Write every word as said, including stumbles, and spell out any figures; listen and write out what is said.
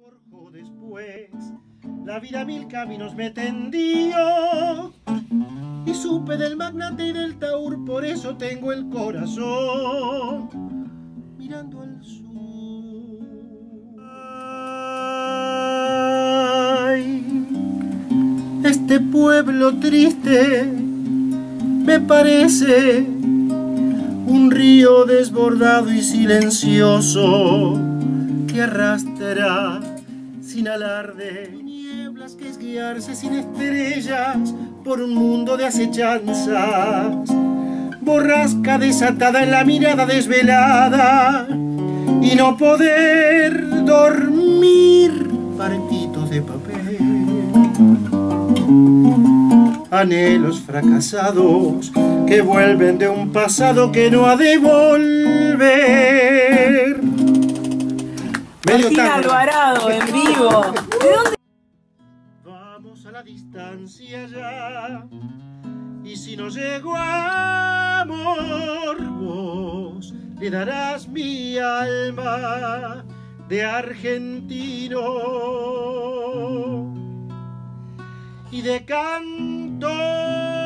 forjó después, la vida mil caminos me tendió, y supe del magnate y del taur, por eso tengo el corazón mirando al sur. Ay, este pueblo triste me parece un río desbordado y silencioso que arrastra sin alarde nieblas, que es guiarse sin estrellas por un mundo de acechanzas, borrasca desatada en la mirada desvelada y no poder dormir, barquitos de papel, anhelos fracasados que vuelven de un pasado que no ha de volver. Martín Alvarado en vivo. ¿De dónde? Vamos a la distancia ya, y si no llego a amor, vos le darás mi alma de argentino y de canto.